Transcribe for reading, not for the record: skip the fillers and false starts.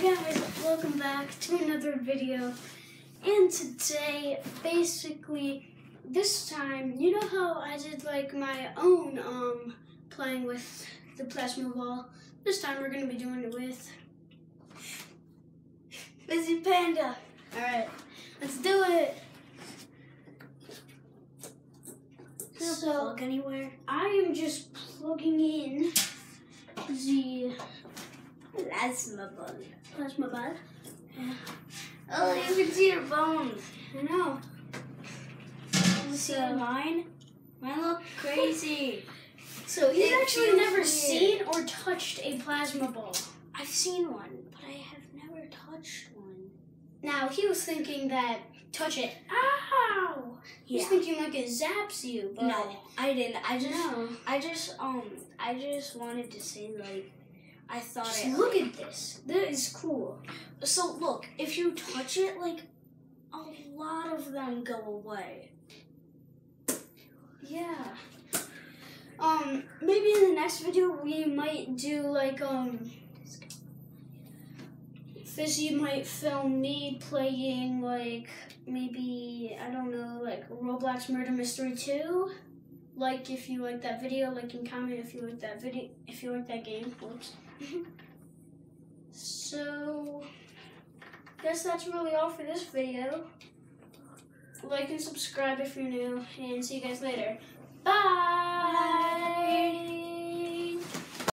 guys, welcome back to another video. And today, basically, this time, you know how I did like my own playing with the plasma ball? This time we're gonna be doing it with Fizzy Panda. Alright, let's do it. So, plug anywhere? I am just plugging in the Plazma ball. plasma ball. Yeah. Oh, you can see your bones. I know. See mine? Mine look crazy. So he's actually feels never weird. seen or touched a plasma ball. I've seen one, but I have never touched one. Now he was thinking that touch it. Ow! Yeah. He's thinking like it zaps you, but No, I didn't. I just wanted to say like, I thought just it. look at this. That is cool. So look, if you touch it, like, a lot of them go away. Yeah. Maybe in the next video we might do like Fizzy might film me playing like maybe I don't know like Roblox Murder Mystery 2. Like if you like that video, like and comment if you like that video, if you like that game. Whoops. So guess that's really all for this video. Like and subscribe if you're new, and see you guys later. Bye.